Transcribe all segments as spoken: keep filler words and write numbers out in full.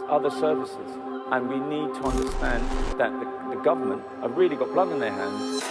other services. And we need to understand that the, the government have really got blood in their hands.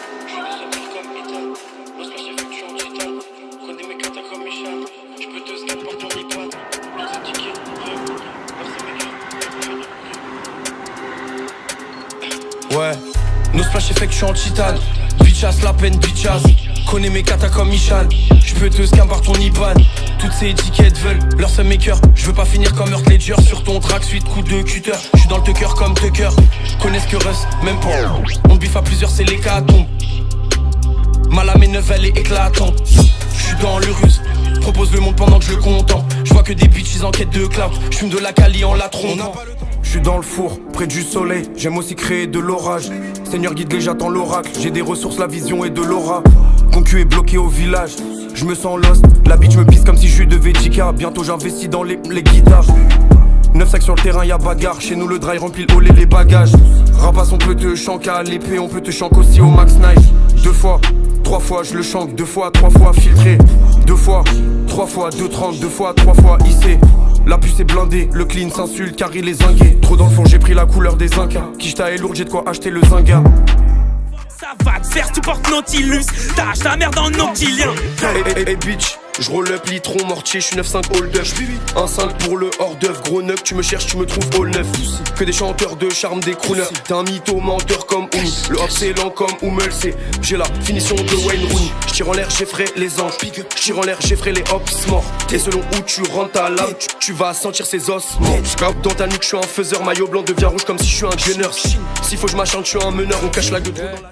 Ouais, nos splash effect, je suis en titane. Bitchass, la peine, bitchass. Connais mes katas comme Michan. J'peux te scam par ton I B A N. Toutes ces étiquettes veulent leur seum maker. J'veux pas finir comme Earth Ledger sur ton track suite coup de cutter. J'suis dans le tucker comme Tucker. Connais ce que Russ, même pas. On biffe à plusieurs, c'est l'hécatombe. Mal à mes neuf, elle est éclatante. J'suis dans le ruse. Propose le monde pendant que je le contemple. J'vois que des bitches en quête de clout. J'fume de la cali en la trompe. Je suis dans le four, près du soleil, j'aime aussi créer de l'orage. Seigneur guide-les, j'attends l'oracle. J'ai des ressources, la vision et de l'aura. Concu est bloqué au village, je me sens lost. La bitch me pisse comme si je suis de Vegeta. Bientôt j'investis dans les, les guitares. neuf sacs sur le terrain, y'a bagarre. Chez nous le dry remplit le holé les bagages. Rapace, on peut te chanker à l'épée, on peut te chanker aussi au max knife. Deux fois, trois fois, je le chanque. Deux fois, trois fois filtré. Deux fois, trois fois, deux trente. Deux fois, trois fois hissé. La puce est blindée, le clean s'insulte car il est zingué. Trop dans le fond, j'ai pris la couleur des Incas. Kishta est lourde, j'ai de quoi acheter le zinga. Ça va te faire, tu portes Nautilus. Tâche ta merde en Nautilien. Hey, hey, hey bitch, je roll up, litron, mortier, je suis neuf cinq hold up. un cinq pour le hors d'œuvre, gros neuf, tu me cherches, tu me trouves all neuf. Que des chanteurs de charme, des crooners. T'es un mytho, menteur comme Oumi. Le hop c'est lent comme Oumel, c'est. J'ai la finition de Wayne Rooney. J'tire en l'air, j'effraie les anges. J'tire en l'air, j'effraie les hops morts. Et selon où tu rentres ta lame, tu, tu vas sentir ses ossements. J'crape dans ta nuque, je suis un faiseur. Maillot blanc devient rouge comme si je suis un gunner. S'il faut que je m'achante, je suis un meneur. On cache la gueule dans la.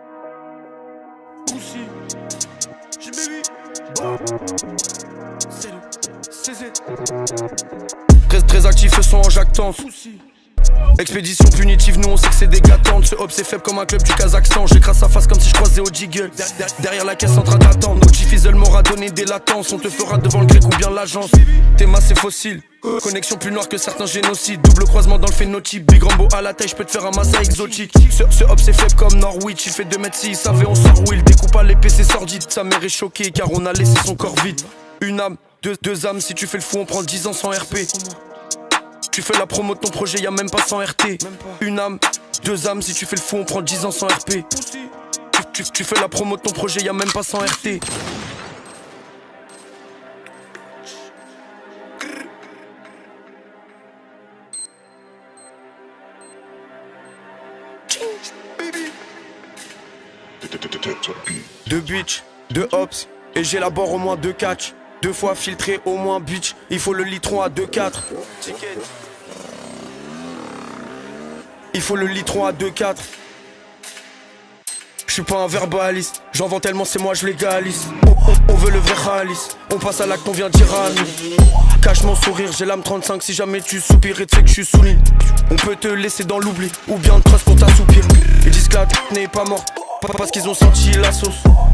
Très, très actif, ce sont en jactance. Expédition punitive, nous on sait que c'est des gâtantes. Ce hop c'est faible comme un club du Kazakhstan. J'écrase sa face comme si je croisais au jiggle. Derrière la caisse en train d'attendre. O G Fizzle m'aura donné des latences. On te fera devant le grec ou bien l'agence. T'es massé fossile. Connexion plus noire que certains génocides. Double croisement dans le phénotype. Big Rambo à la taille, je peux te faire un massa exotique. Ce, ce hop c'est faible comme Norwich. Il fait deux mètres six, il savait on sort où il découpe à l'épée, c'est sordide. Sa mère est choquée car on a laissé son corps vide. Une âme, deux, deux âmes, si tu fais le fou on prend dix ans sans R P. Tu fais la promo de ton projet, y'a même pas sans R T. Une âme, deux âmes, si tu fais le fou on prend dix ans sans R P. Tu, tu, tu fais la promo de ton projet, y'a même pas sans R T. Deux bitch, deux hops, et j'élabore au moins deux catch. Deux fois filtré au moins bitch, il faut le litron à deux quatre. Il faut le litron à deux quatre. Je suis pas un verbaliste, j'en vends tellement c'est moi je légalise. On, on, on veut le vrai Khalis, on passe à l'acte, on vient dire à nous. Cache mon sourire, j'ai l'âme trente-cinq, si jamais tu soupires et tu sais que je suis soumis. On peut te laisser dans l'oubli, ou bien trust pour t'assoupir. Ils disent que la t*** n'est pas morte, pas parce qu'ils ont senti la sauce.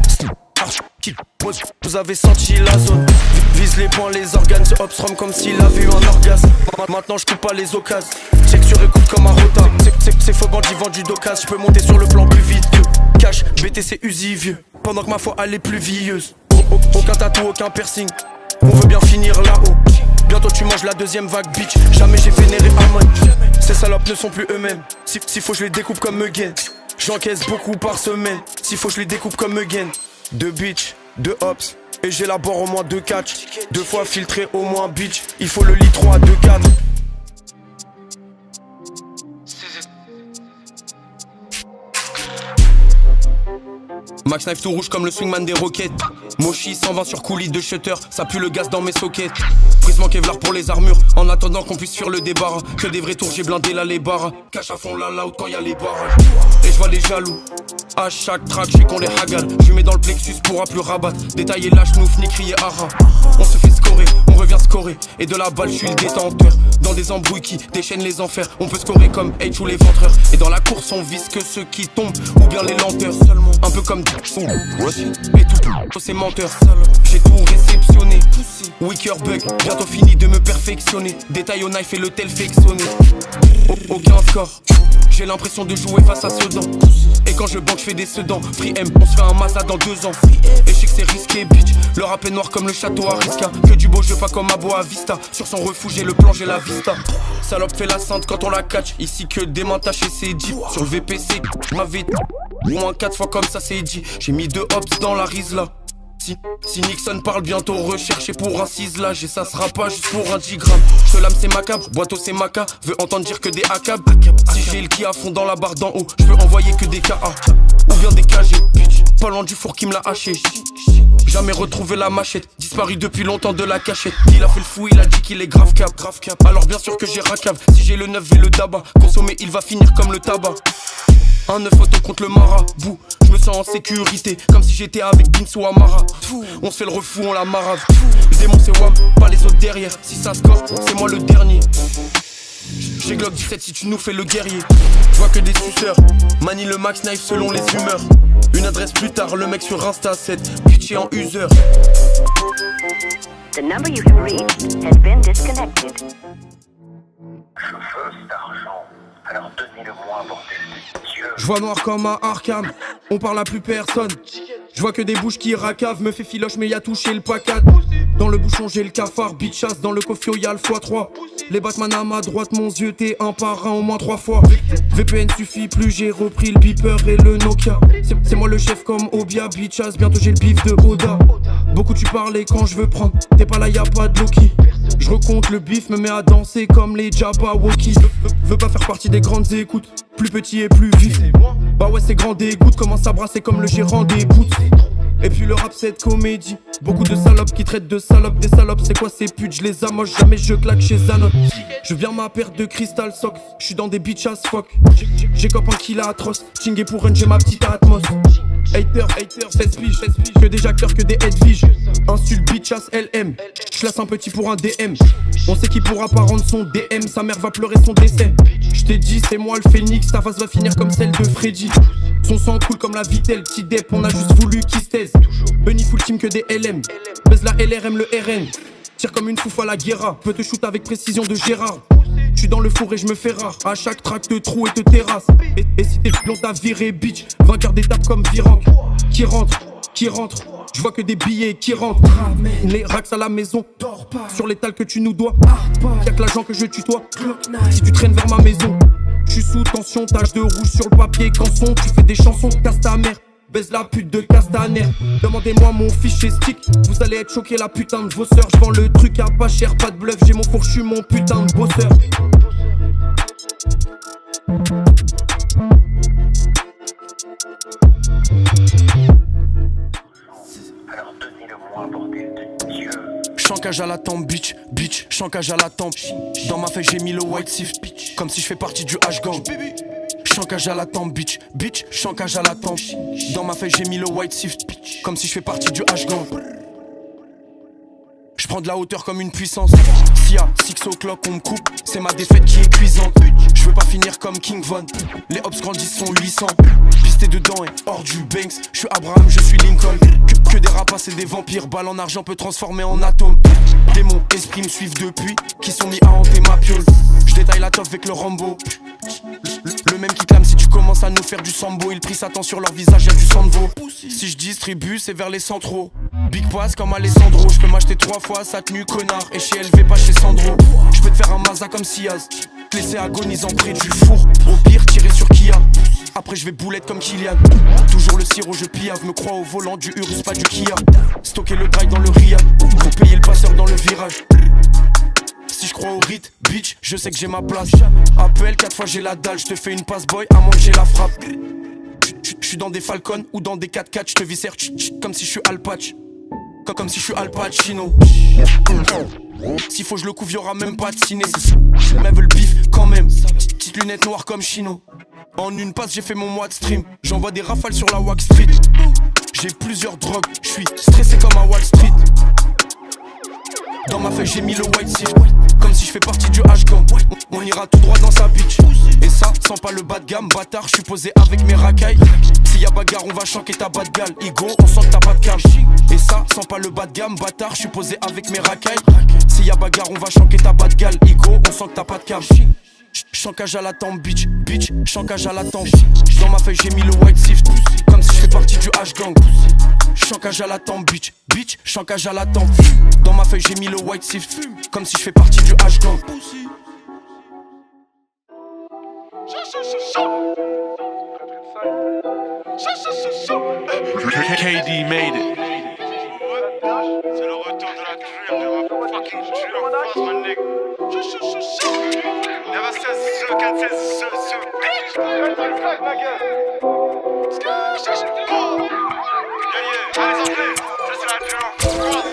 Vous avez senti la zone. Vise les poings, les organes, ce hops rom comme s'il a vu un orgasme. Maintenant je coupe pas les occasions. Check sur écoute comme un retard. C'est faux bandit vendu d'occasion. Je peux monter sur le plan plus vite que cash, B T C Uzi vieux. Pendant que ma foi elle est plus vieilleuse. Aucun tatou, aucun piercing. On veut bien finir là-haut. Bientôt tu manges la deuxième vague bitch. Jamais j'ai vénéré Amon. Ces salopes ne sont plus eux-mêmes. S'il si faut je les découpe comme Mugen. J'encaisse beaucoup par semaine. S'il faut je les découpe comme Mugen. Deux bitch, deux hops, et j'élabore au moins deux catch. Deux fois filtré au moins bitch, il faut le litron à deux quatre. Max Knife tout rouge comme le swingman des roquettes. Mochi cent vingt sur coulis de shutter, ça pue le gaz dans mes sockets. Frisement Kevlar pour les armures, en attendant qu'on puisse faire le débarras. Que des vrais tours, j'ai blindé là les barres. Cache à fond la loud quand y'a les barrages. Et je vois les jaloux, à chaque track j'sais qu'on les hagale. Je mets dans le plexus pourra plus rabattre. Détailler la chenouf ni crier ara. On se fait scorer, on revient scorer. Et de la balle je suis le détenteur. Dans des embrouilles qui déchaînent les enfers. On peut scorer comme H ou les ventreurs. Et dans la course on vise que ceux qui tombent ou bien les lenteurs. Un peu comme et tout, c'est menteur. J'ai tout réceptionné. Wicker bug, bientôt fini de me perfectionner. Détail au knife et le tel fait sonner. Aucun score. J'ai l'impression de jouer face à Sedan. Et quand je banque, je fais des sedans. Free M, on se fait un Mazda dans deux ans. Et je sais que c'est risqué, bitch. Le rap est noir comme le château à Risca. Que du beau jeu, pas comme à Boa Vista. Sur son refuge, j'ai le plan, j'ai la vista. Salope fait la sainte quand on la catch. Ici que des mains tachées, c'est dit. Sur le V P C, m'avait au moins quatre fois comme ça, c'est dit. J'ai mis deux hops dans la Rizla. Si, si Nixon parle bientôt, recherché pour un ciselage. Et ça sera pas juste pour un dix grammes. Je te lame c'est macabre, boiteau c'est maca. Veux entendre dire que des A C A B. Si j'ai le qui à fond dans la barre d'en haut, je peux envoyer que des K A ou bien des K G. Pas loin du four qui me l'a haché. Jamais retrouvé la machette, disparu depuis longtemps de la cachette. Il a fait le fou, il a dit qu'il est grave cap, grave cap. Alors bien sûr que j'ai racave. Si j'ai le neuf et le tabac, consommer il va finir comme le tabac. Un neuf auto contre le marabout. Je me sens en sécurité, comme si j'étais avec Binz ou Amara. On se fait le refou, on la marave. Le démon c'est Wam, pas les autres derrière. Si ça score, c'est moi le dernier. J'ai Glock dix-sept si tu nous fais le guerrier. Je vois que des suceurs, manie le max knife selon les humeurs. Une adresse plus tard, le mec sur Insta sept, pitché en user. The number you have reached has been disconnected. Je veux cet argent, alors donnez-le-moi, bordel de Dieu. Je vois noir comme un Arkham, on parle à plus personne. Je vois que des bouches qui racavent, me fait filoche mais y'a touché le pacat. Dans le bouchon j'ai le cafard, bitchasse, dans le cofio y'a le fois trois. Les Batman à ma droite, mon yeux t'es un par un au moins trois fois. V P N suffit plus, j'ai repris le beeper et le Nokia. C'est moi le chef comme Obia, bitchasse, bientôt j'ai le bif de Oda. Beaucoup tu parlais quand je veux prendre, t'es pas là y'a pas de Loki. Je recompte le bif, me mets à danser comme les Jabberwockies. Veux pas faire partie des grandes écoutes, plus petit et plus vif. Bah ouais c'est grand dégoût, commence à brasser comme le gérant des boots. Et puis le rap c'est comédie. Beaucoup de salopes qui traitent de salopes. Des salopes c'est quoi ces putes, je les amoche. Jamais je claque chez Zanon. Je viens ma paire de cristal sock. Je suis dans des bitch as fuck. J'ai cop un kill atroce. Chingé pour un j'ai ma petite atmos. Hater, hater, seize piges. Que des acteurs, que des headvish. Insulte bitch as L M. Je laisse un petit pour un D M. On sait qui pourra pas rendre son D M. Sa mère va pleurer son décès. Je t'ai dit c'est moi le phénix. Ta face va finir comme celle de Freddy. Son sang coule comme la vitelle, petit dep, on a juste voulu qu'il se taise. Bunny full team que des L M. Baise la L R M, le R N. Tire comme une fouf à la guerra. Peut te shoot avec précision de Gérard. J'suis dans le four et je me fais rare. À chaque track te trou et te terrasse. Et, et si t'es long t'as viré bitch. Vainqueur d'étape comme Virank. Qui rentre, qui rentre. Je vois que des billets qui rentrent. Les racks à la maison. Sur l'étal que tu nous dois. Y'a que l'agent que je tutoie. Si tu traînes vers ma maison. J'suis sous tension, tache de rouge sur le papier canson. Tu fais des chansons, casse ta mère. Baise la pute de Castaner. Demandez-moi mon fichier stick. Vous allez être choqués la putain de vos sœurs. J'vends le truc à pas cher, pas de bluff. J'ai mon fourchu, mon putain de bosseur. Alors donnez-le-moi, bordel de Dieu. Chancage à la tempe, bitch, bitch, chancage à la tempe. Dans ma feuille j'ai mis le white sift, comme si je fais partie du H-gang. Chancage à la tempe, bitch, bitch, chancage à la tempe. Dans ma feuille j'ai mis le white sift, comme si je fais partie du H-gang. Je prends de la hauteur comme une puissance. S'il y a six o'clock on me coupe, c'est ma défaite qui est cuisante. Je veux pas finir comme King Von. Les hops grandissent sont huit cents. Pisté dedans et hors du Banks. Je suis Abraham, je suis Lincoln. Que, que des rapaces et des vampires. Balle en argent peut transformer en atome. Démons, esprits me suivent depuis, qui sont mis à hanter ma piole. Je détaille la toffe avec le Rambo. Le, le même qui clame si tu commences à nous faire du sambo. Il prie Satan sur leur visage, y'a du sang de veau. Si je distribue, c'est vers les centraux. Big pass comme Alessandro. Je peux m'acheter trois fois sa tenue connard. Et chez L V pas chez Sandro. Je peux te faire un Mazda comme Siaz. Te laisser agonisant près du four. Au pire tirer sur Kia. Après je vais boulette comme Kylian. Toujours le sirop je piave. Me crois au volant du Urus pas du Kia. Stocker le drive dans le Ria. Pour payer le passeur dans le virage. Si je crois au rythme, bitch, je sais que j'ai ma place. Appelle, quatre fois j'ai la dalle. Je te fais une passe boy, à moins que j'ai la frappe. Je suis dans des Falcons ou dans des quatre quatre. Je te viscère comme si je suis Al Patch. Comme, comme si je suis Al Pacino. S'il faut je le couvre, y'aura même pas de ciné. Mais veut le bif quand même. Petite lunette noire comme Chino. En une passe j'ai fait mon mois de stream. J'envoie des rafales sur la Wack Street. J'ai plusieurs drogues, je suis stressé comme à Wall Street. Dans ma feuille j'ai mis le white sift. Comme si je fais partie du H-gang. On ira tout droit dans sa bitch. Et ça, sans pas le bas de gamme. Bâtard, je suis posé avec mes racailles. S'il y a bagarre, on va chanquer ta bas de gale. Igo, on sent que t'as pas de cam. Et ça, sans pas le bas de gamme. Bâtard, je suis posé avec mes racailles. S'il y a bagarre, on va chanquer ta bas de gale. Igo, on sent que t'as pas de cam. Chancage à la tempe, bitch, bitch, chancage à la tempe. Dans ma feuille j'ai mis le white sift, comme si je fais partie du H-gang. Chancage à la tempe, bitch, bitch, chancage à la tempe. Dans ma feuille j'ai mis le white sift, comme si je fais partie du H-gang. K D made it. C'est le retour de la drill, de la fucking drill en face, my nigga. Never says so, can't say so, so, bitch. Yeah, yeah, allez, Anglais, ça c'est la drill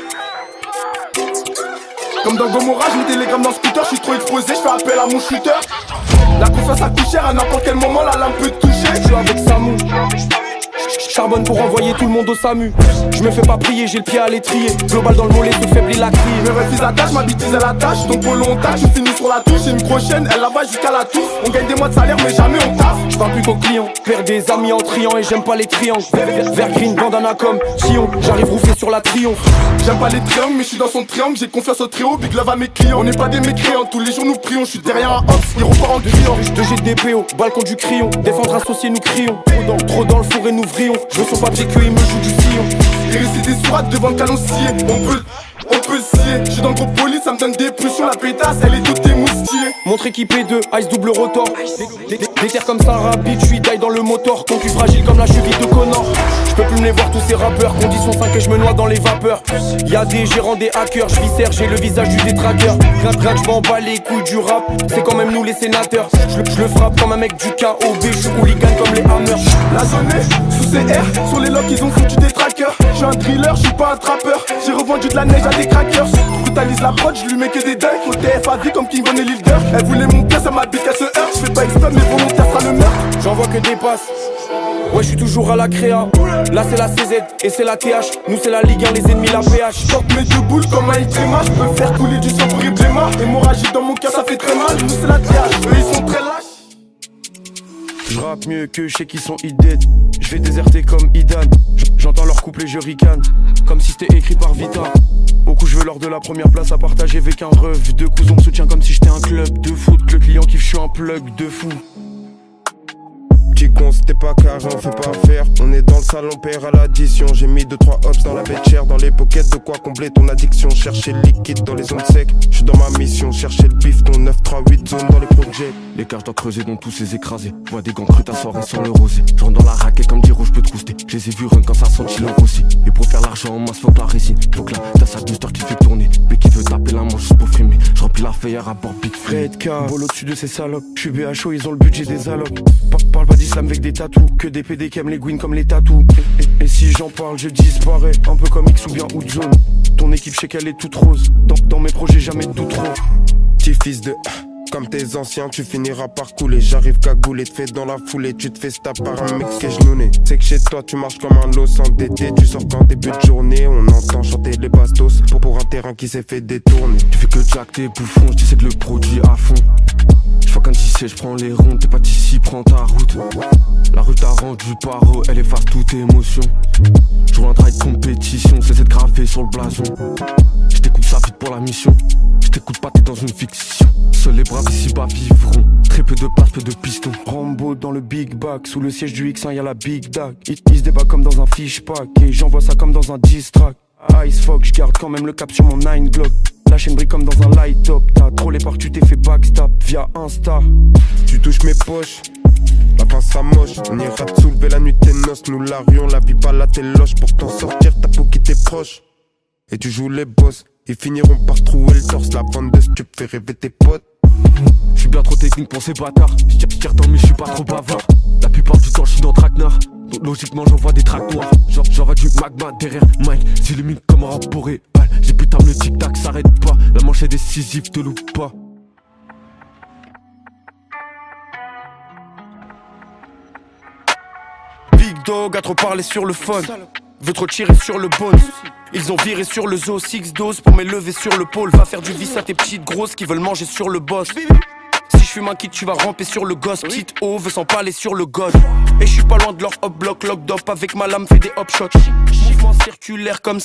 en Comme dans Gomorrah, je mets des télégrammes dans le scooter, je suis trop exposé, je fais appel à mon shooter. La confiance a coûté cher, à n'importe quel moment la lame peut te toucher. Je suis avec Samou, charbonne pour envoyer tout le monde au SAMU. Je me fais pas prier, j'ai le pied à l'étrier. Global dans le mollet, tout faible, il a crié. Mes refus la tâche, ma bêtise à la tâche. Donc polo on tâche, je finis sur la touche. J'ai une prochaine, elle la va jusqu'à la tour. On gagne des mois de salaire, mais jamais on taffe. Je parle plus qu'aux clients, perds des amis en triant. Et j'aime pas les triangles. Vert green, bandana comme Sion. J'arrive rouffé sur la triomphe. J'aime pas les triangles, mais je suis dans son triangle. J'ai confiance au trio, big love à mes clients. On n'est pas des mécréants, tous les jours nous prions. Je suis derrière un hops, il repart en criant. deux G D P O, balcon du crayon. Défendre associé, nous crions. Trop dans, trop dans le four et nous vrillons. Je veux son papier que il me joue du sillon. Et réciter des sourates devant le canon scié. On peut, on peut le scier. Je suis dans le gros police, ça me donne des pulsions. La pétasse, elle est toute émoustillée. Montre équipée de ice double rotor. Des, des, des terres comme ça rapide, je suis taille dans le moteur. Concu fragile comme la cheville de Connor. Je peux plus me les voir tous ces rappeurs. Condition cinq et je me noie dans les vapeurs. Y'a des gérants, des hackers. Je viscère, j'ai le visage du détraqueur. Rien rien je m'en bats les couilles du rap. C'est quand même nous les sénateurs. Je le frappe comme un mec du K O B. Je suis hooligan comme les hammers. La zone est sous C R. Sur les locks ils ont foutu des trackers. Je suis un driller, je suis pas un trappeur. J'ai revendu de la neige à des crackers. Brutalise la prod, je lui mets que des dunks. Au T F A vie comme King Von et Lil Durk. Elle voulait mon pied, ça m'a bite qu'elle se heurte. Je fais pas exprès mais volontaire sera le meurtre. J'envoie que des passes. Ouais, je suis toujours à la créa. Là c'est la C Z et c'est la T H. Nous c'est la Ligue un, les ennemis la P H. Porte mes deux boules comme un tréma. Je peux faire couler du sang pour Ibrahima. Hémorragie dans mon cœur, ça fait très mal. Nous c'est la T H, eux ils sont très lâches. Je rappe mieux que je sais qu'ils sont idées. Je vais déserter comme Idan. J'entends leur couple et je ricane. Comme si c'était écrit par Vita. Au coup je veux l'or de la première place à partager avec un ref. Deux coups on me soutient comme si j'étais un club de foot. Que le client kiffe, je suis un plug de fou. Petit con c'était pas carré, on fait pas affaire. On est dans le salon, père à l'addition. J'ai mis deux trois hops dans la bête chère. Dans les pockets de quoi combler ton addiction. Chercher le liquide dans les zones secs. Je suis dans ma mission, chercher le bif. Ton neuf trois huit zone dans les projets. Les cages doivent creuser dont tous ces écrasés. Vois des gants crus ta soirée sans le rosé. Je rentre dans la raquette comme dire où je peux te rouster. Je les ai vus run quand ça senti leur aussi. Et pour faire l'argent en masse faut que la récine. Faut que là t'as sa booster qui fait tourner. Mais qui veut taper la manche juste pour frimer. Je remplis la feuillère à bord Big Fred K. Vol au-dessus de ces salopes. Je suis B H O, ils ont le budget des allocs. Parle pas d'islam avec des tatous. Que des P D qui aiment les gwins comme les tatous. Et, et si j'en parle je disparais. Un peu comme X ou bien Outzone. Ton équipe je sais qu'elle est toute rose. Dans, dans mes projets jamais tout trop. Petit fils de... Comme tes anciens, tu finiras par couler. J'arrive cagoulé, te fais dans la foulée. Tu te fais stab par un mec qui est genouné. C'est que chez toi, tu marches comme un los endetté. Tu sors qu'en début de journée, on entend chanter les bastos. Pour, pour un terrain qui s'est fait détourner. Tu fais que jack tes bouffons, je sais que le produit à fond. Je vois qu'un tissé, je prends les rondes. T'es pas ici, prends ta route. La rue t'a rendu paro, elle efface toute émotion. Je roule un travail de compétition, c'est cette gravée sur le blason. Je t'écoute sa vie pour la mission. Je t'écoute pas, t'es dans une fiction. Seuls les braves ici-bas vivront. Très peu de place, peu de pistons. Rambo dans le Big Back. Sous le siège du X un y'a la Big Dag. Il, il se débat comme dans un fishpack. Et j'envoie ça comme dans un diss track. Ice Fog, j'garde quand même le cap sur mon nine Glock. La chaîne brille comme dans un light top. T'as trollé par que tu t'es fait backstab via Insta. Tu touches mes poches, la fin sera moche. On ira te soulever la nuit tes noces. Nous la rue on la vit pas là t'es loche. Pour t'en sortir t'as pour qui t'es proche. Et tu joues les boss. Ils finiront par trouver le torse. La vente de stup fait rêver tes potes. J'suis bien trop technique pour ces bâtards. J'tire tant mais j'suis pas trop bavard. La plupart du temps j'suis dans traquenard. Donc logiquement j'envoie des tracks noirs. Genre j'envoie du magma derrière Mike. S'illumine comme un rap boréal. J'ai putain le tic tac s'arrête pas. La manche est décisive te loupe pas. Big Dog a trop parlé sur le phone. Veut trop tirer sur le bonne. Ils ont viré sur le zoo six doses pour m'élever sur le pôle. Va faire du vice à tes petites grosses qui veulent manger sur le boss. Si je fume un kit tu vas ramper sur le gosse. Petite O veut s'empaler sur le god. Et je suis pas loin de leur hop block locked up. Avec ma lame fait des hop shots. Mouvement circulaire comme si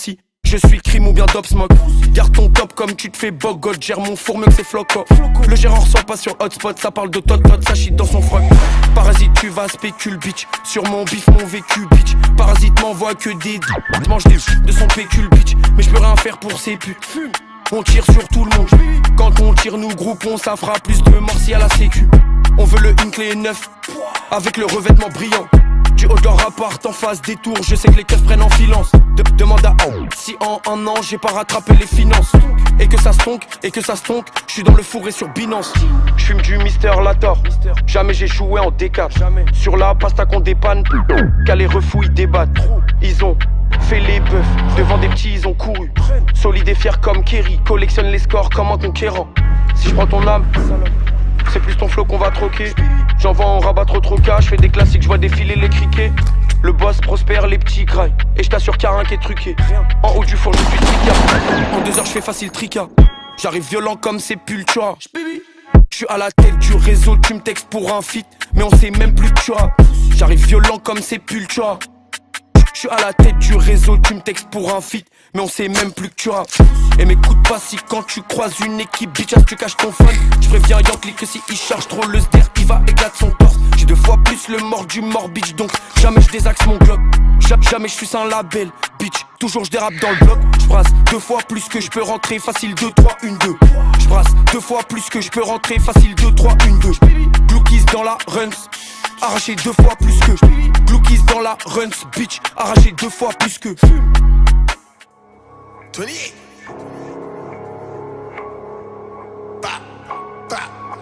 Je suis crime ou bien Dop Smoke. Garde ton top comme tu te fais bog. Gère mon four mieux que c'est floco. Le gérant ressort pas sur hotspot. Ça parle de tot tot, ça shit dans son froc. Parasite tu vas spécule bitch. Sur mon bif mon vécu bitch. Parasite m'envoie que des mange des de son pécule bitch. Mais je peux rien faire pour ces putes. On tire sur tout le monde. Quand on tire nous groupons, ça fera plus de morts si à la sécu. On veut le Hinkley neuf avec le revêtement brillant. Du haut de leur appart en face des tours, je sais que les keufs prennent en filance. De demande à oh, si en un an j'ai pas rattrapé les finances. Et que ça stonk, et que ça stonk, je suis dans le four et sur Binance. Je fume du Mister Lator, jamais j'ai joué en D quatre. Sur la pasta qu'on dépanne, qu'à les refous ils débattent. Ils ont fait les bœufs, devant des petits ils ont couru. Solide et fier comme Kerry, collectionne les scores comme un conquérant. Si je prends ton âme, c'est plus ton flow qu'on va troquer. J'envoie en rabat trop trop cas, je fais des classiques, je vois défiler les criquets. Le boss prospère, les petits grailles. Et je t'assure qu'il y a rien qui est truqué. En haut du four, je suis tricard. En deux heures, je fais facile tricard. J'arrive violent comme Sepultura. Je suis à la tête du réseau, tu me textes pour un feat. Mais on sait même plus que tu as. J'arrive violent comme Sepultura. Je suis à la tête du réseau, tu me textes pour un feat. Mais on sait même plus que tu as. Et m'écoute pas si quand tu croises une équipe bitch, tu caches ton phone. Je préviens Yankee que si il charge trop le sder, il va éclater son torse. J'ai deux fois plus le mort du mort bitch, donc jamais je désaxe mon globe. Jamais je suis un label bitch, toujours je dérape dans le bloc. Je brasse deux fois plus que je peux rentrer, facile deux trois une deux. Je brasse deux fois plus que je peux rentrer, facile deux trois une deux. Glookies dans la runs, arraché deux fois plus que Glookies dans la runs bitch, arraché deux fois plus que twenty-eight. Bah, bah.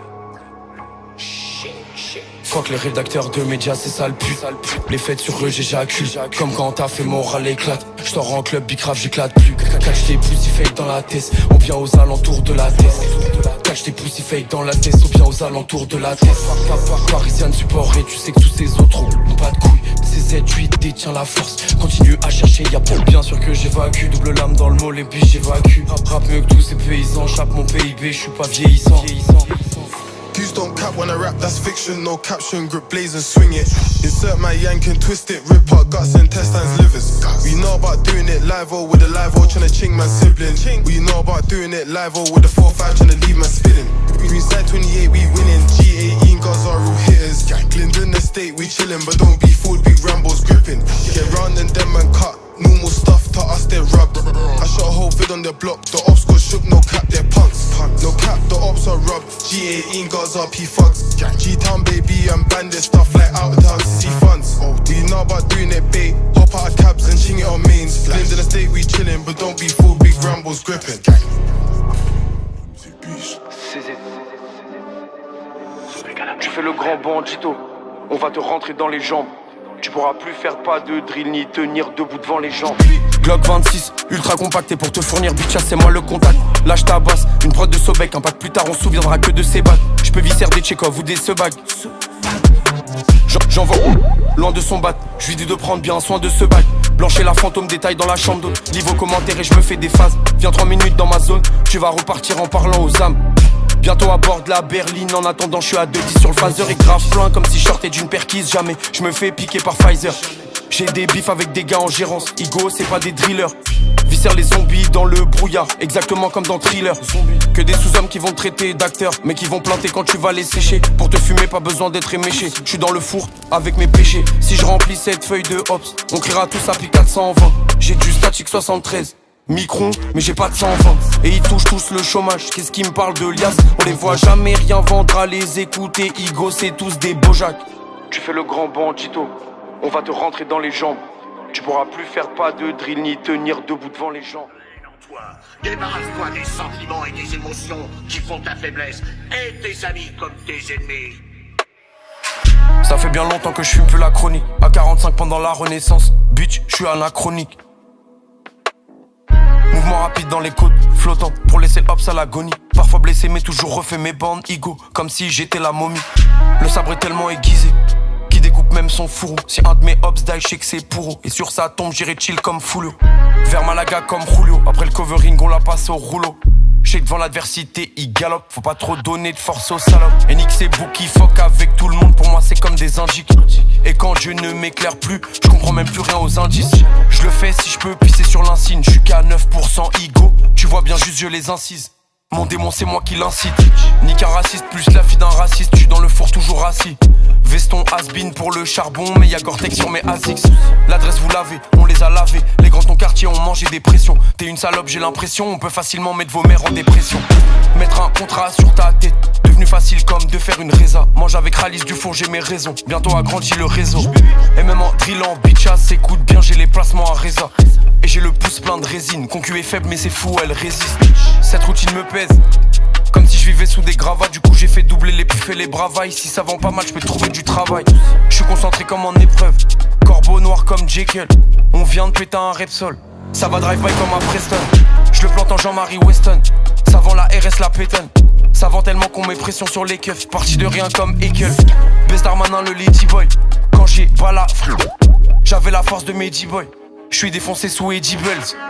Shit, shit. Fuck les rédacteurs de médias, c'est ça le pute. Les fêtes sur eux, j'éjacule. Comme quand t'as fait moral éclate. J'sors en club, bicrave, j'éclate plus. Catch tes pussy fake dans la tête. On vient aux alentours de la tête. Catch tes pussy fake dans la tête. On vient aux alentours de la tête. Parisienne support et tu sais que tous ces autres ont pas de couilles. C Z huit détient la force. Continue à chercher, y'a pas bien sûr que j'évacue. Double lame dans le mot, les biches j'évacue. Rap, rap mieux que tous ces paysans. Chape mon P I B, j'suis pas vieillissant. Goose don't cap when I rap, that's fiction, no caption, grip blaze and swing it. Insert my yank and twist it, rip out guts, intestines, livers. We know about doing it live or with a live or tryna ching my sibling. We know about doing it live or with a four five tryna leave my spitting. We inside twenty-eight, we winning. G eighteen guys are real hitters. Glendon estate, we chillin', but don't be fooled, big Rambo's gripping. Get round and them and cut. Normal stuff to us, they're rubbed. I shot a whole vid on their block. The ops got shook, no cap, they're punks. No cap, the ops are rubbed. G eighteen guards R P thugs. G-Town baby and bandit stuff like out of town city funds. We know about doing it bait. Hop out of cabs and ching it on mains. Limbs in the state, we chillin', but don't be fooled, big Rambo's gripping. Tu fais le grand bandito, on va te rentrer dans les jambes. Tu pourras plus faire pas de drill ni tenir debout devant les gens. Glock vingt-six, ultra compacté pour te fournir bitch, c'est moi le contact. Lâche ta basse, une prod de Sobek, un pas plus tard on se souviendra que de ces bagues. J'peux visser des Tchekhov ou des Sebag. J'envoie loin de son bat, j'lui dis de prendre bien soin de ce bague. Blancher la fantôme, détail dans la chambre d'eau. Livre aux commentaires et je me fais des phases. Viens trois minutes dans ma zone, tu vas repartir en parlant aux âmes. Bientôt à bord de la berline, en attendant je suis à deux dix sur le phaser et grave plein comme si je sortais d'une perquise. Jamais je me fais piquer par Pfizer. J'ai des bifs avec des gars en gérance. Igo c'est pas des drillers. Viscère les zombies dans le brouillard, exactement comme dans Thriller. Que des sous-hommes qui vont te traiter d'acteurs, mais qui vont planter quand tu vas les sécher. Pour te fumer pas besoin d'être éméché. Je suis dans le four avec mes péchés. Si je remplis cette feuille de hops, on criera tous à Pi quatre cent vingt. J'ai du statique soixante-treize Micron, mais j'ai pas de cent vingt. Et ils touchent tous le chômage. Qu'est-ce qui me parle de lias? On les voit jamais rien vendre à les écouter. Igo c'est tous des bojacs. Tu fais le grand bandito, on va te rentrer dans les jambes. Tu pourras plus faire pas de drill ni tenir debout devant les gens. Débarrasse-toi des sentiments et des émotions qui font ta faiblesse. Aide tes amis comme tes ennemis. Ça fait bien longtemps que je fume plus la chronique. À quarante-cinq pendant la renaissance. Bitch, je suis anachronique. Mouvement rapide dans les côtes, flottant pour laisser le hops à l'agonie. Parfois blessé mais toujours refait mes bandes, Igo, comme si j'étais la momie. Le sabre est tellement aiguisé qui découpe même son fourreau. Si un de mes hops die, je sais que c'est pour eux. Et sur sa tombe j'irai chill comme Fulio. Vers Malaga comme Julio. Après le covering on la passe au rouleau. J'sais devant l'adversité, il galope. Faut pas trop donner de force aux salopes. N X et Bookie fuck avec tout le monde. Pour moi c'est comme des indiques. Et quand Dieu ne m'éclaire plus, je comprends même plus rien aux indices. Je le fais si je peux pisser sur l'insigne. J'suis qu'à neuf pour cent ego. Tu vois bien juste je les incise. Mon démon c'est moi qui l'incite. Nique un raciste plus la fille d'un raciste. J'suis dans le four toujours assis. Veston has-been pour le charbon, mais y'a Gore-Tex sur mes Asics. L'adresse vous l'avez, on les a lavés. Les grands de ton quartier ont mangé des pressions. T'es une salope, j'ai l'impression, on peut facilement mettre vos mères en dépression. Mettre un contrat sur ta tête, devenu facile comme de faire une résa. Mange avec Ralice du four, j'ai mes raisons. Bientôt agrandit le réseau. Et même en drillant, bitchass, écoute bien, j'ai les placements à résa. Et j'ai le pouce plein de résine. Concu est faible, mais c'est fou, elle résiste. Cette routine me pèse. Comme si je vivais sous des gravats, du coup j'ai fait doubler les pifs et les bravailles. Si ça vend pas mal, je peux trouver du travail. Je suis concentré comme en épreuve, corbeau noir comme Jekyll. On vient de péter un Repsol, ça va drive-by comme à Preston. Je le plante en Jean-Marie Weston, ça vend la R S la pétonne. Ça vend tellement qu'on met pression sur les keufs, parti de rien comme Ekel. Best Darmanin le Lady Boy, quand j'ai pas la frou, j'avais la force de Mehdi Boy. Je suis défoncé sous Edibles.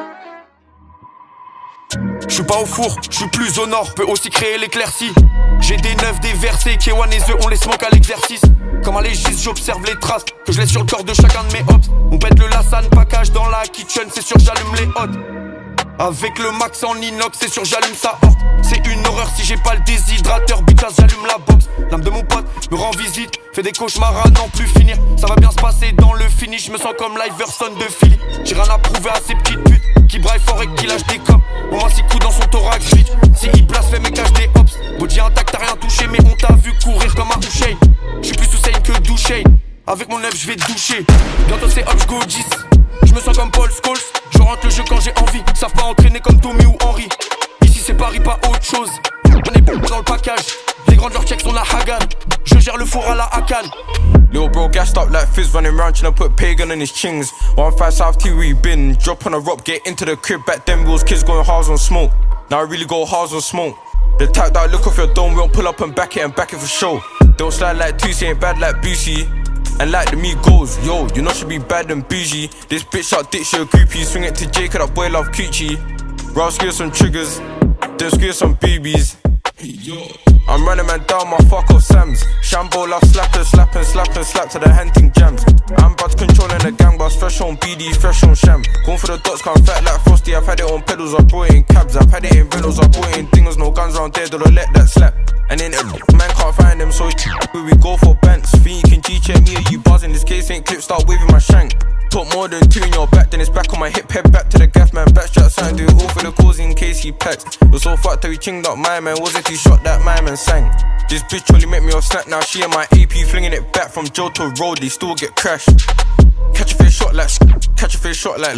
Je suis pas au four, je suis plus au nord, peux aussi créer l'éclaircie. J'ai des neufs, des versés, K un et The, on les smoke à l'exercice. Comme un légiste, j'observe les traces que je laisse sur le corps de chacun de mes hops. On pète le Lassan, package dans la kitchen, c'est sûr j'allume les hottes. Avec le max en inox, c'est sûr j'allume sa horte. C'est une horreur si j'ai pas le déshydrateur, bitch j'allume la box. L'âme de mon pote me rend visite, fait des cauchemars à n'en plus finir. Ça va bien se passer dans le finish, je me sens comme Liverson de Philly. J'ai rien à prouver à ces petites putes qui braillent fort et qui lâchent des cops. Au moins six coups dans son thorax, bitch. Si il blasphème et cache des hops. Body intact, t'as rien touché, mais on t'a vu courir comme un Hussein. J'suis plus Hussein que Douchain. Avec mon œuf, j'vais doucher. Bientôt c'est hops, go dix. J'me sens comme Paul Scholes. Je rentre le jeu quand j'ai envie. Savent pas entraîner comme Tommy ou Henry. Ici c'est Paris, pas autre chose. On est bon dans le package. Les grands de leurs checks sont la Hagan. Je gère le four à la Hakan. Little bro gassed up like Fizz running round trying to put pagan on his chings. one five South T we been. Drop on a rope, get into the crib. Back then we was kids going hard on smoke. Now I really go hard on smoke. The type that look off your dome, we don't pull up and back it and back it for show. Don't slide like Tusi, ain't bad like Boosie. And like the me goes, yo, you know she be bad and bougie. This bitch out ditch your groupie. Swing it to Jake, that boy love coochie. Rouse skew some triggers, then skew some boobies. I'm running man down my fuck off Sams. Shambo love slap and slap and slap and slap to the hunting jams. I'm buds controlling the gang boss, fresh on B D, fresh on sham. Going for the dots, can't fat like Frosty. I've had it on pedals, I brought it in cabs. I've had it in Reynolds, I brought it in dingers. No guns round there, don't let that slap. And then man can't find them, so it's where we go for bants. Think you can G-check me or you buzz. In this case ain't clip, start waving my shank. Put more than two in your back, then it's back on my hip. Head back to the gaff, man, backstrap something. Do it all for the cause in case he packs. Was so fucked that we chinged up my man. Was it too shot that my man sang? This bitch only make me off snap. Now she and my A P flinging it back from Joe to road. They still get crashed. Catch a fish shot like catch a fish shot like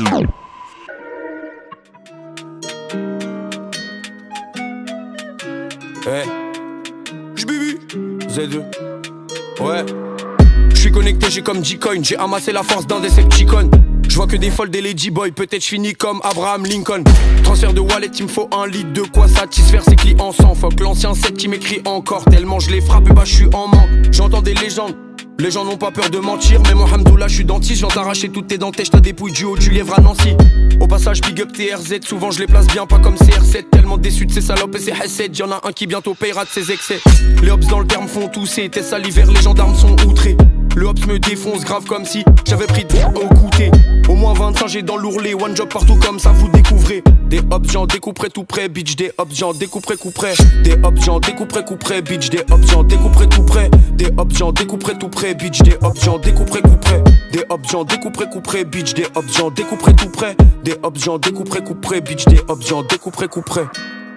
Hey, j'bibi Z deux. Ouais. J'suis connecté, j'ai comme G-Coin. J'ai amassé la force d'un Decepticon. J'vois que des folles des Lady Boy. Peut-être j'finis comme Abraham Lincoln. Transfert de wallet, il me faut un litre. De quoi satisfaire ses clients sans fuck. L'ancien set qui m'écrit encore. Tellement je les frappe, et bah j'suis en manque. J'entends des légendes. Les gens n'ont pas peur de mentir, mais moi Hamdoullah, je suis dentiste. J'en t'arracher toutes tes dentelles, j't'as dépouille du haut du lièvre à Nancy. Au passage, big up T R Z, souvent je les place bien, pas comme C R sept. Tellement déçu de ces salopes et ces Hasset. Y'en a un qui bientôt payera de ses excès. Les hops dans le terme font tousser, tes salivaires, les gendarmes sont outrés. Le hops me défonce grave comme si j'avais pris de au goûter. Au moins vingt-cinq j'ai dans l'ourlet, one job partout comme ça vous découvrez. Des hops j'en découperai tout près, bitch. Des hops j'en découperai coup près. Des hops j'en découperai coup près, bitch. Des hops j'en découperai tout près. Des hops j'en découperai tout près, bitch. Des hops j'en découperai coup près. Des hops j'en découperai coup près, bitch. Des hops j'en découperai tout près. Des hops j'en découperai coup près, bitch. Des hops j'en découperai coup près.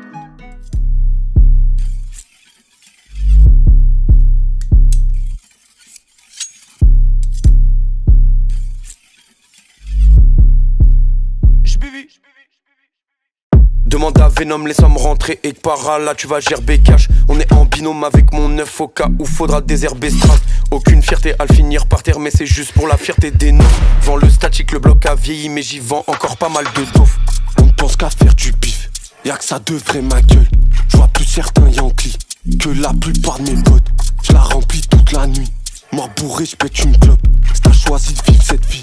Demande à Venom, les sommes rentrer et que par là tu vas gerber cash. On est en binôme avec mon neuf au cas où faudra désherber Stras. Aucune fierté à le finir par terre, mais c'est juste pour la fierté des noms. Vends le statique, le bloc a vieilli, mais j'y vends encore pas mal de tof. On ne pense qu'à faire du bif, y'a que ça devrait ma gueule. J'vois plus certains Yankees que la plupart de mes potes. J'la remplis toute la nuit, mort bourré j'pète une clope. Si t'as choisi de vivre cette vie,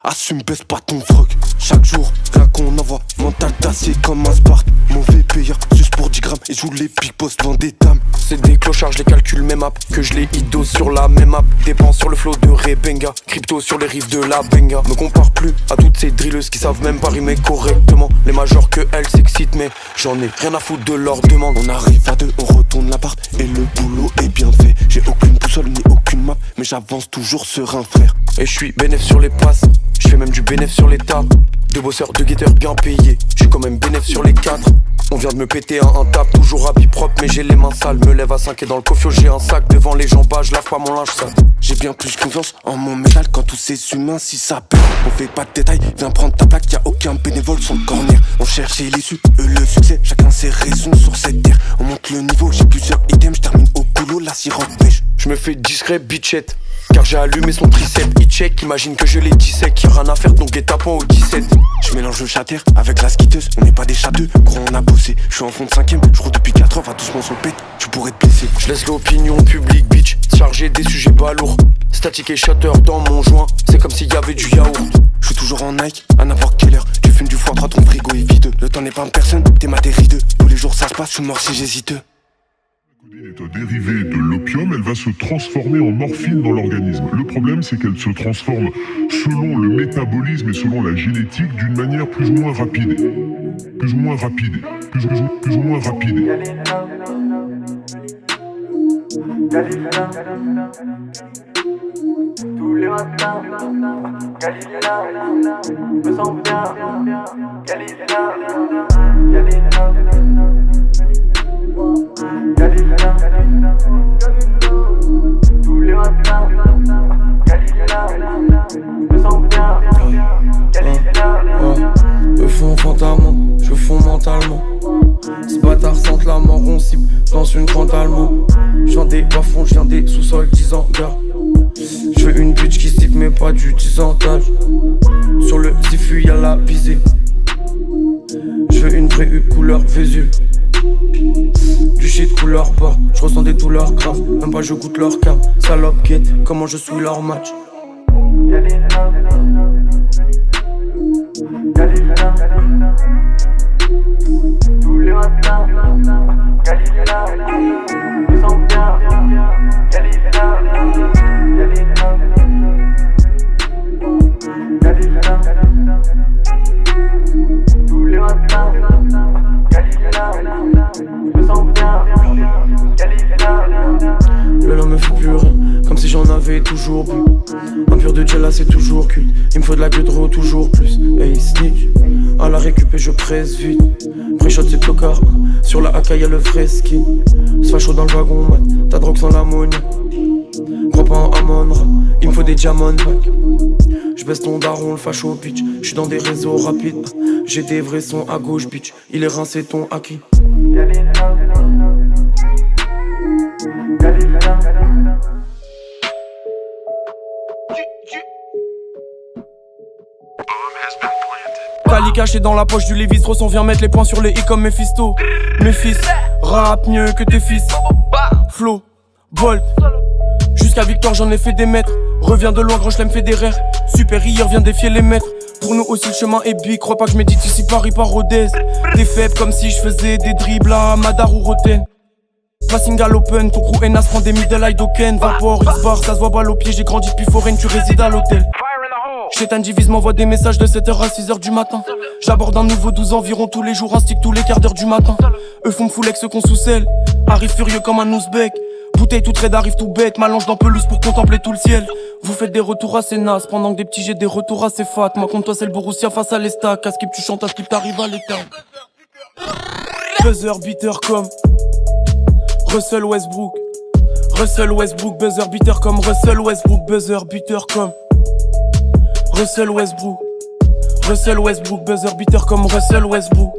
Assume, baisse pas ton froc. Chaque jour, rien qu'on envoie. Mental d'acier comme un Sparte. Mauvais payeur, juste pour dix grammes. Et joue les big boss devant des dames. C'est des clochards, je les calcule même app. Que je les idos sur la même app. Dépense sur le flow de Rebenga. Crypto sur les rives de la Benga. Me compare plus à toutes ces drilleuses qui savent même pas rimer correctement. Les majors que elles s'excitent, mais j'en ai rien à foutre de leur demande. On arrive à deux, on retourne l'appart. Et le boulot est bien fait. J'ai aucune boussole ni aucune map. Mais j'avance toujours serein, frère. Et je suis bénéf sur les passes. Je fais même du bénéf sur les tables. Deux bosseurs, deux guetteurs bien payés. Je suis quand même bénéf sur les quatre. On vient de me péter un, un tap, toujours habit propre mais j'ai les mains sales. Me lève à cinq et dans le cofio j'ai un sac. Devant les gens bas, je lave pas mon linge sale. J'ai bien plus confiance en mon métal quand tous ces humains si ça pète. On fait pas de détails, viens prendre ta plaque, y'a aucun bénévole sur le corner. On cherchait l'issue, eux le succès, chacun ses raisons sur cette terre. On monte le niveau, j'ai plusieurs items, je termine au boulot, la sirop pêche. Je me fais discret bitchette, car j'ai allumé son tricep. Il check, imagine que je les dissèque. Y'a rien à faire donc guet-apens au dix-sept. Je mélange le chatter avec la skiteuse, on n'est pas des châteux, gros on a bossé. Je suis en fond de cinquième, je roule depuis quatre heures, va doucement sur le pète, tu pourrais te blesser. Je laisse l'opinion publique bitch, chargé des sujets balourds. Statique et shutter dans mon joint, c'est comme s'il y avait du yaourt. Je suis toujours en Nike, à n'importe quelle heure. Tu fumes du foie gras, ton frigo est vide. Le temps n'est pas en personne, t'es matérideux. Tous les jours ça se passe, je suis mort si j'hésite. Est un dérivé de l'opium, elle va se transformer en morphine dans l'organisme. Le problème, c'est qu'elle se transforme selon le métabolisme et selon la génétique d'une manière plus ou moins rapide. Plus ou moins rapide. Plus, plus, plus ou moins rapide. Tous les matins, Galilea, me sens bien, Galilea, Galilea. Galilea, tous les matins, Galilea, me sens bien, Galilea. Eux font fatalement, je fonds mentalement. Ce bâtard sente la mort, on cible dans une grande almo. J'viens des bas-fonds, j'viens des sous-sols, dix ans, gars. J'veux une bitch qui cible mais pas du disantage. Sur le zifu y'a la visée. J'veux une vraie U couleur Vésuve. Du shit couleur bas, j'ressens des douleurs graves. Même pas je goûte leur cam. Salope guette, comment je suis leur match. Tous les matins, Galilea, me sens bien, Galilea, Galilea, Galilea. Tous les matins, Galilea, me sens bien, Galilea. Le lent me fait plus rien, comme si j'en avais toujours bu. Un pur de Jella c'est toujours culte. Il me faut de la gueule de roue toujours plus. Hey snitch, à la récup et je presse vite. Pré-shot c'est tocard, sur la A K y'a le vrai skin. Se chaud dans le wagon mat, ta drogue sans l'ammoniaque. Crois pas en Amon-Ra, il me faut des diamants back. J'baisse ton daron le facho bitch. J'suis dans des réseaux rapides. J'ai des vrais sons à gauche bitch. Il est rincé ton acquis. Cali caché dans la poche du Lévis, Rosson vient mettre les points sur les i comme Mephisto. Mes fils, rap mieux que tes fils. Flow, Bolt, jusqu'à Victor j'en ai fait des mètres. Reviens de loin grand chelem fédéraire. Supérieur vient défier les maîtres. Pour nous aussi le chemin est big, crois pas que je médite ici Paris par Rodez. T'es faible comme si je faisais des dribbles à Madar ou Roten. Passing à l'open, ton crew N A S prend des middle eye d'Oken. Vapor, X-Bar, ça se voit balle au pied, j'ai grandi depuis foraine, tu résides à l'hôtel. Chétan Divise m'envoie des messages de sept heures à six heures du matin. J'aborde un nouveau douze environ tous les jours, un stick tous les quarts d'heure du matin. Eux font me fouler ce qu'on sous-selle, arrive furieux comme un ouzbek. Bouteille toute raide arrive tout bête, m'allonge dans pelouse pour contempler tout le ciel. Vous faites des retours assez nasses, pendant que des petits j'ai des retours assez fat. Moi contre toi c'est le Borussia face à l'Estac. À skip tu chantes, à skip t'arrives à l'état. Buzzer beater comme Russell Westbrook. Russell Westbrook, buzzer beater comme Russell Westbrook, buzzer beater comme Russell Westbrook. Russell Westbrook, buzzer beater comme Russell Westbrook.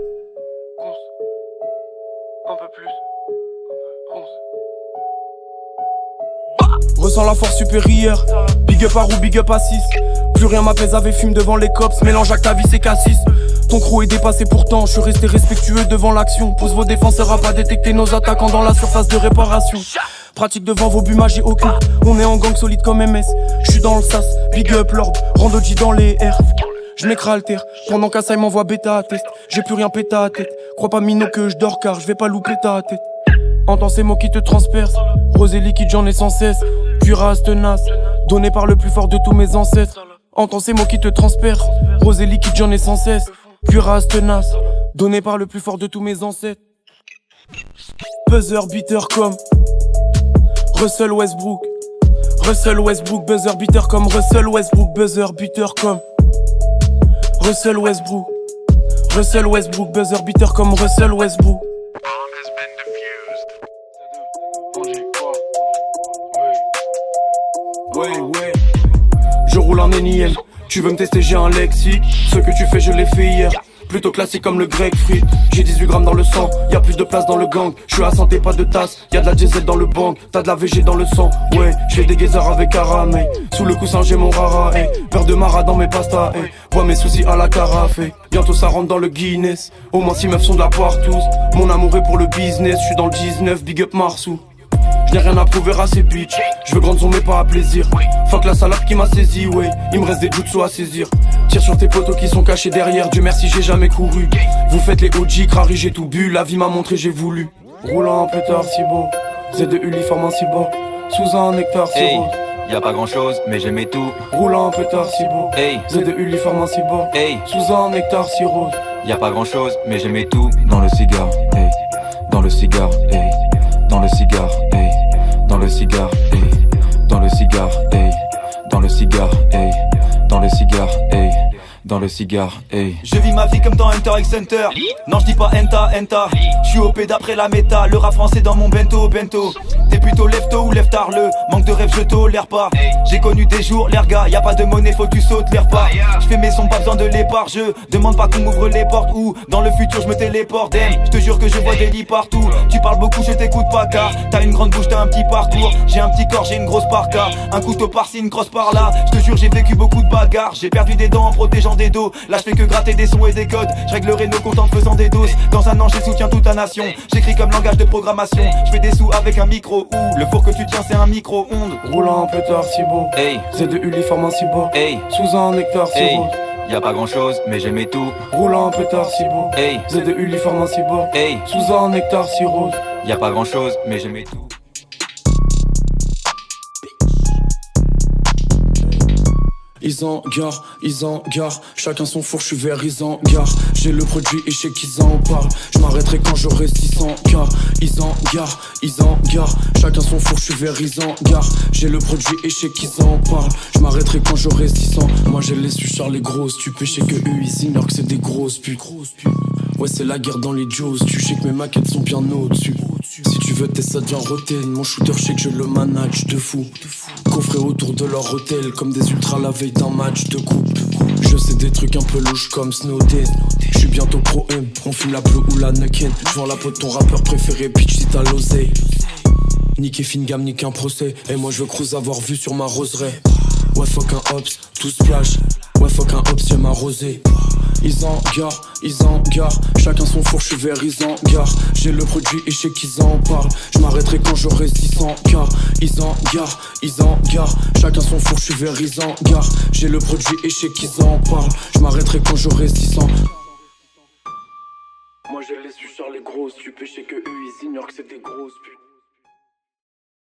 Un peu plus. Ressens la force supérieure. Big up à roue, big up à six. Plus rien m'apaise avec fume devant les cops. Mélange Actavis et Cassis. Ton crew est dépassé pourtant, je suis resté respectueux devant l'action. Pousse vos défenseurs à pas détecter nos attaquants dans la surface de réparation. Pratique devant vos buts, magie aucune. On est en gang solide comme M S. J'suis dans le sas, big up Lord, Randoji dans les airs. J'm'écralter, pendant qu'Assai m'envoie bêta à test. J'ai plus rien pété à tête. Crois pas Mino que je dors car je vais pas louper ta tête. Entends ces mots qui te transpercent. Rosé liquide, j'en ai sans cesse. Cuirasse tenace, donné par le plus fort de tous mes ancêtres. Entends ces mots qui te transpercent. Rosé liquide, j'en ai sans cesse. Cuirasse tenace, donné par le plus fort de tous mes ancêtres. Buzzer beater comme Russell Westbrook. Russell Westbrook, buzzer beater comme Russell Westbrook, buzzer beater comme Russell Westbrook. Russell Westbrook, buzzer beater comme Russell Westbrook. Ouais, ouais. Je roule en N I M. Tu veux me tester, j'ai un lexique. Ce que tu fais, je l'ai fait hier. Plutôt classique comme le grec free. J'ai dix-huit grammes dans le sang, y'a plus de place dans le gang. J'suis à santé, pas de tasse, y'a de la diesel dans le banc. T'as de la V G dans le sang, ouais. J'fais des geysers avec Aramé. Sous le coussin j'ai mon rara, eh. Beurre de mara dans mes pastas, eh. Vois mes soucis à la carafe, eh. Bientôt ça rentre dans le Guinness. Au moins six meufs sont de la partous. Mon amour est pour le business, j'suis dans le dix-neuf, big up Marsou. J'n'ai rien à prouver à ces bitches. J'veux grande son mais pas à plaisir. Fuck la salope qui m'a saisi, ouais. Il me reste des jutsu à saisir. Tire sur tes potos qui sont cachés derrière. Dieu merci j'ai jamais couru. Vous faites les O G, crari j'ai tout bu. La vie m'a montré j'ai voulu. Roulant en pétard si beau. Z de uniforme en si beau. Sous un nectar si hey, beau. Y'a pas grand chose mais j'aimais tout. Roulant en pétard si beau. Hey, Z de uniforme en si beau. Hey, sous un nectar si rose. Y'a pas grand chose mais j'aimais tout. Dans le cigare, hey. Dans le cigare, hey. Dans le cigare, hey. Dans le cigare, hey. Dans le cigare, hey. Dans le cigare, hey. Dans le cigare, hey. Dans le cigare, hey. Je vis ma vie comme dans Hunter x Hunter. Non je dis pas enta, enta. J'suis O P d'après la méta. Le rap français dans mon bento, bento. T'es plutôt lève tôt ou lève tard, le manque de rêve je tolère pas. J'ai connu des jours, l'air gars, y'a pas de monnaie, faut que tu sautes l'air pas. J'fais mes sons, pas besoin de les par. Je demande pas qu'on m'ouvre les portes ou dans le futur je me téléporte. Je te jure que je vois des lits partout. Tu parles beaucoup, je t'écoute pas car t'as une grande bouche, t'as un petit parcours. J'ai un petit corps, j'ai une grosse parka. Un couteau par-ci, une crosse par-là. Je te jure, j'ai vécu beaucoup de bagarres. J'ai perdu des dents en protégeant des dos. Là je fais que gratter des sons et des codes. Je réglerai nos comptes en faisant des doses. Dans un an j'ai soutien toute la nation. J'écris comme langage de programmation. Je fais des sous avec un micro ou le four que tu tiens c'est un micro-ondes. Roulant en pétard si beau. Hey, Z de uniforme en si beau. Hey, sous un nectar si hey. beau. Y'a pas grand chose mais j'aimais tout. Roulant en pétard si beau. Hey, Z de uniforme en si beau. Hey, sous un nectar si rose. Y'a pas grand chose mais j'aimais tout. Ils en gare, ils en gare, chacun son four, j'suis vers ils en gare. J'ai le produit et je sais qu'ils en parlent. J'm'arrêterai quand j'aurai six cents K. Ils en gare, ils en gare, chacun son four, j'suis vers ils en gare. J'ai le produit et je sais qu'ils en parlent. J'm'arrêterai quand j'aurai six cents. Moi j'ai les su sur les grosses, tu péchais que eux ils ignorent que c'est des grosses putes. Ouais c'est la guerre dans les Joes, tu sais que mes maquettes sont bien au-dessus. Si tu veux t'es ça devient rotel, mon shooter je sais que je le manage de fou. Coffré autour de leur hôtel, comme des ultras la veille d'un match de coupe. Je sais des trucs un peu louches comme Snowden. Je suis bientôt pro M, on fume la bleu ou la Nucken. J'vends la peau de ton rappeur préféré, pitch si t'as l'oseille. Niquer fine gamme, nique un procès. Et moi je veux cruise avoir vu sur ma roseraie. Ouais fuck un hops, tout splash. Ouais fuck un hops, j'aime arroser. Ils en gare, ils en gare, chacun son four, j'suis vers ils en gare. J'ai le produit et je sais qu'ils en parlent. J'm'arrêterai quand j'aurai six cents K. Ils en gare, ils en gare, chacun son four, j'suis vers ils en gare. J'ai le produit et je sais qu'ils en parlent. J'm'arrêterai quand j'aurai six cents. Moi je les su sur les grosses, tu péchais que eux ils ignorent que c'est des grosses putes.